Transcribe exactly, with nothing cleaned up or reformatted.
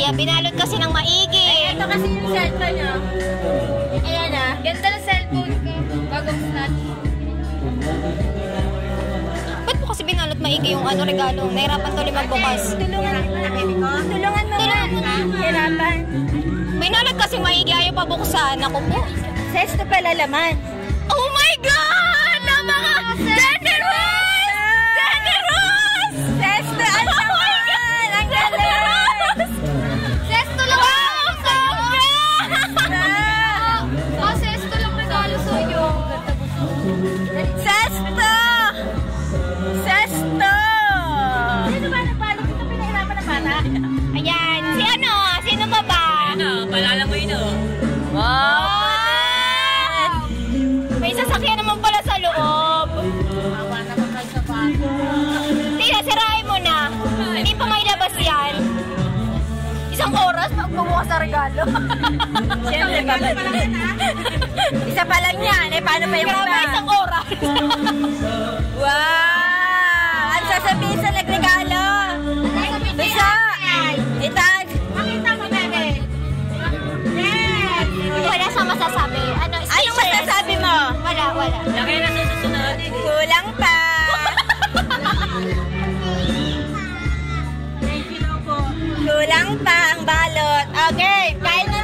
Kaya binalot kasi ng maigi. Ay, ito kasi yung cellphone niya. Ayan ah. Ganda ng cellphone ko. Bagong snatch. Ba't mo kasi binalot maigi yung ano regalo? Nahirapan tuloy magbukas. Tulungan mo na ko. Tulungan mo na. Hirapan. Binalot kasi maigi, ayaw pa buksan. Ako po. Sesto pala laman. Oh my God! Napaka generous! Generous! Sesto ang laman! Ang galing! Sesto lang! Wow! Sobra! Oh, sesto lang regalo sa'yo. Sesto! Sesto! Sino ba nagpalo? Ito pinahirapan ng bata? Ayan. Si ano? Sino ba ba? Ano? Palala mo yun oh. Wow! May sasakyan naman pala sa loob. Awa naman kayo sa bata. Tira, sirahin mo na. Hindi pa mailabas yan. Isang oras pagbubukas sa regalo. Siyempre, babalik. Isa pa lang yan. Eh, paano pa yung Grabe, iba? isang oras. Wow! Ang sasabihin sa nagregalo? Bisa! Itag! Makita mo, bebe! Yes! Wala siyang masasabi. Ano, Anong masasabi mo? Wala, wala. Laki na susunod. Kulang pa! Kulang pa ang balot. Okay, kain na